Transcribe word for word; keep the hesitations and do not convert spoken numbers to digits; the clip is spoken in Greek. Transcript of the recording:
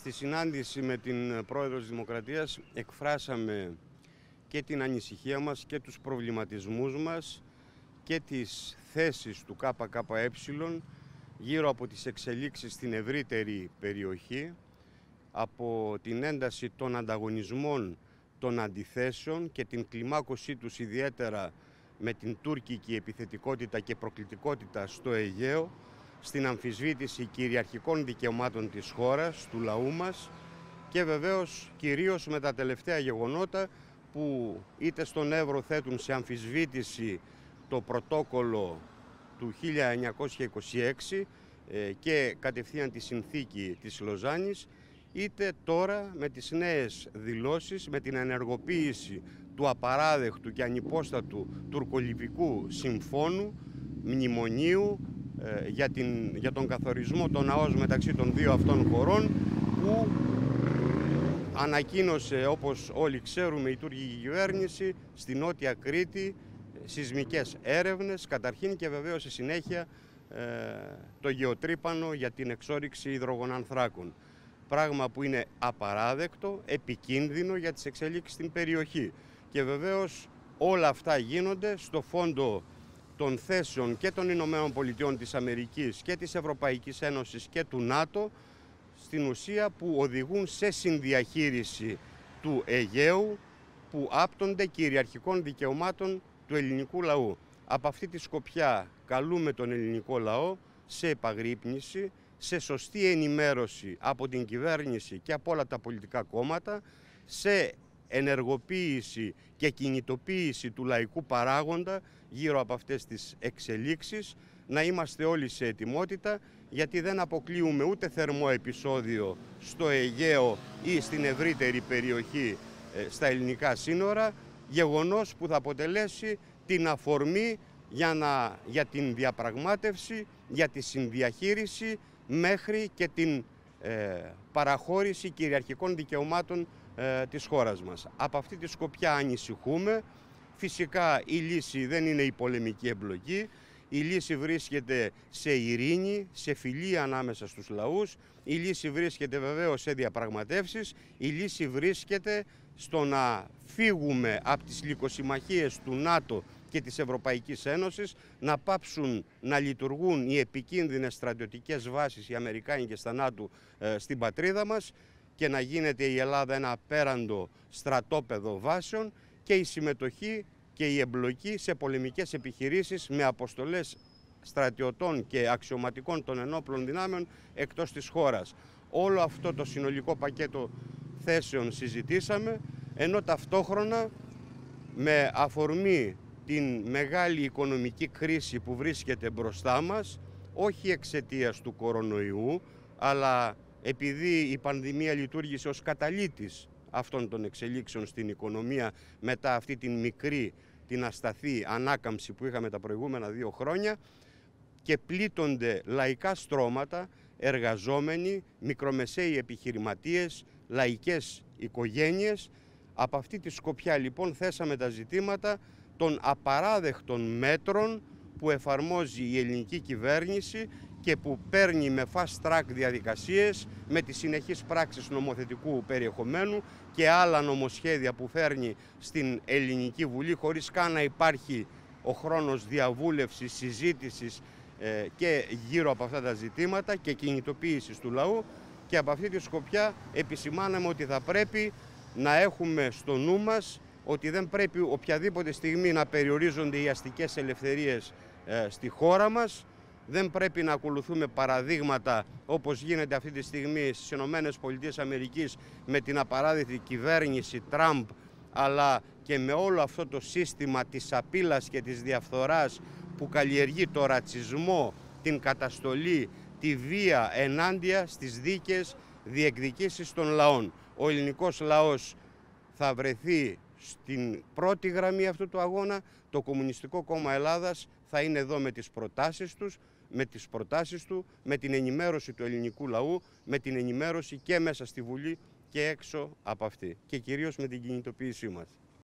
Στη συνάντηση με την Πρόεδρο της Δημοκρατίας εκφράσαμε και την ανησυχία μας και τους προβληματισμούς μας και τις θέσεις του ΚΚΕ γύρω από τις εξελίξεις στην ευρύτερη περιοχή, από την ένταση των ανταγωνισμών, των αντιθέσεων και την κλιμάκωσή τους ιδιαίτερα με την τουρκική επιθετικότητα και προκλητικότητα στο Αιγαίο, στην αμφισβήτηση κυριαρχικών δικαιωμάτων της χώρας, του λαού μας και βεβαίως κυρίως με τα τελευταία γεγονότα που είτε στον Εύρο θέτουν σε αμφισβήτηση το πρωτόκολλο του χίλια εννιακόσια είκοσι έξι και κατευθείαν τη συνθήκη της Λοζάνης, είτε τώρα με τις νέες δηλώσεις, με την ενεργοποίηση του απαράδεκτου και ανυπόστατου τουρκολιβικού συμφώνου, μνημονίου ε, για, την, για τον καθορισμό των ΑΟΣ μεταξύ των δύο αυτών χωρών, που ανακοίνωσε, όπως όλοι ξέρουμε, η τουρκική κυβέρνηση στη Νότια Κρήτη σεισμικές έρευνες καταρχήν και βεβαίως στη συνέχεια ε, το γεωτρύπανο για την εξόρυξη υδρογονανθράκων. Πράγμα που είναι απαράδεκτο, επικίνδυνο για τις εξελίξεις στην περιοχή. Και βεβαίως όλα αυτά γίνονται στο φόντο των θέσεων και των Ηνωμένων Πολιτειών της Αμερικής και της Ευρωπαϊκής Ένωσης και του ΝΑΤΟ, στην ουσία που οδηγούν σε συνδιαχείριση του Αιγαίου, που άπτονται κυριαρχικών δικαιωμάτων του ελληνικού λαού. Από αυτή τη σκοπιά καλούμε τον ελληνικό λαό σε επαγρύπνηση, σε σωστή ενημέρωση από την κυβέρνηση και από όλα τα πολιτικά κόμματα, σε ενεργοποίηση και κινητοποίηση του λαϊκού παράγοντα γύρω από αυτές τις εξελίξεις, να είμαστε όλοι σε ετοιμότητα, γιατί δεν αποκλείουμε ούτε θερμό επεισόδιο στο Αιγαίο ή στην ευρύτερη περιοχή στα ελληνικά σύνορα, γεγονός που θα αποτελέσει την αφορμή για, να, για την διαπραγμάτευση, για τη συνδιαχείριση μέχρι και την ε, παραχώρηση κυριαρχικών δικαιωμάτων ε, της χώρας μας. Από αυτή τη σκοπιά ανησυχούμε. Φυσικά η λύση δεν είναι η πολεμική εμπλοκή. Η λύση βρίσκεται σε ειρήνη, σε φιλία ανάμεσα στους λαούς. Η λύση βρίσκεται βεβαίως σε διαπραγματεύσεις. Η λύση βρίσκεται στο να φύγουμε από τις λικοσυμμαχίες του ΝΑΤΟ και της Ευρωπαϊκής Ένωσης, να πάψουν να λειτουργούν οι επικίνδυνες στρατιωτικές βάσεις, οι αμερικάνικες στα ΝΑΤΟ, ε, στην πατρίδα μας, και να γίνεται η Ελλάδα ένα απέραντο στρατόπεδο βάσεων, και η συμμετοχή και η εμπλοκή σε πολεμικές επιχειρήσεις με αποστολές στρατιωτών και αξιωματικών των ενόπλων δυνάμεων εκτός της χώρας. Όλο αυτό το συνολικό πακέτο θέσεων συζητήσαμε, ενώ ταυτόχρονα με αφορμή την μεγάλη οικονομική κρίση που βρίσκεται μπροστά μας, όχι εξαιτίας του κορονοϊού, αλλά επειδή η πανδημία λειτουργήσε ως καταλύτης αυτών των εξελίξεων στην οικονομία μετά αυτή την μικρή, την ασταθή ανάκαμψη που είχαμε τα προηγούμενα δύο χρόνια, και πλήττονται λαϊκά στρώματα, εργαζόμενοι, μικρομεσαίοι επιχειρηματίες, λαϊκές οικογένειες. Από αυτή τη σκοπιά λοιπόν θέσαμε τα ζητήματα των απαράδεκτων μέτρων που εφαρμόζει η ελληνική κυβέρνηση και που παίρνει με fast track διαδικασίες, με τις συνεχείς πράξεις νομοθετικού περιεχομένου και άλλα νομοσχέδια που φέρνει στην Ελληνική Βουλή, χωρίς καν να υπάρχει ο χρόνος διαβούλευσης, συζήτησης ε, και γύρω από αυτά τα ζητήματα και κινητοποίησης του λαού. Και από αυτή τη σκοπιά επισημάναμε ότι θα πρέπει να έχουμε στο νου μας ότι δεν πρέπει οποιαδήποτε στιγμή να περιορίζονται οι αστικές ελευθερίες ε, στη χώρα μας. Δεν πρέπει να ακολουθούμε παραδείγματα όπως γίνεται αυτή τη στιγμή στις Ηνωμένες Πολιτείες Αμερικής με την απαράδεκτη κυβέρνηση Τραμπ, αλλά και με όλο αυτό το σύστημα της απείλας και της διαφθοράς που καλλιεργεί το ρατσισμό, την καταστολή, τη βία ενάντια στις δίκαιες διεκδικήσεις των λαών. Ο ελληνικός λαός θα βρεθεί στην πρώτη γραμμή αυτού του αγώνα. Το Κομμουνιστικό Κόμμα Ελλάδας θα είναι εδώ με τις προτάσεις τους, με τις προτάσεις του, με την ενημέρωση του ελληνικού λαού, με την ενημέρωση και μέσα στη Βουλή και έξω από αυτή, και κυρίως με την κινητοποίησή μας.